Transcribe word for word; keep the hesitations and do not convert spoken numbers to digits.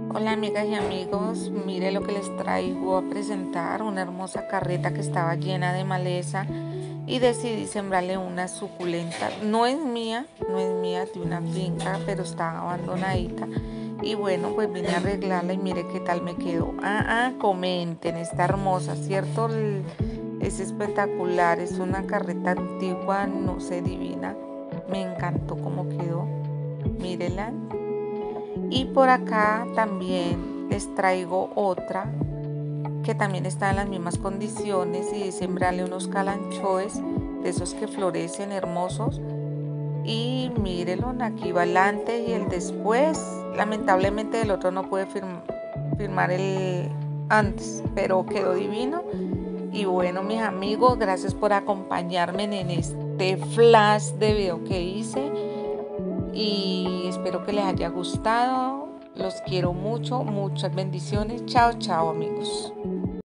Hola amigas y amigos, mire lo que les traigo a presentar, una hermosa carreta que estaba llena de maleza y decidí sembrarle una suculenta. No es mía, no es mía, de una finca, pero está abandonadita. Y bueno, pues vine a arreglarla y mire qué tal me quedó. Ah, ah, comenten, está hermosa, ¿cierto? Es espectacular, es una carreta antigua, no sé, divina. Me encantó cómo quedó, mírela. Y por acá también les traigo otra que también está en las mismas condiciones y sembrarle unos calanchoes de esos que florecen hermosos. Y mírenlo, aquí va el antes y el después. Lamentablemente el otro no puede firm firmar el antes, pero quedó divino. Y bueno, mis amigos, gracias por acompañarme en este flash de video que hice y espero que les haya gustado. Los quiero mucho, muchas bendiciones. Chao, chao amigos.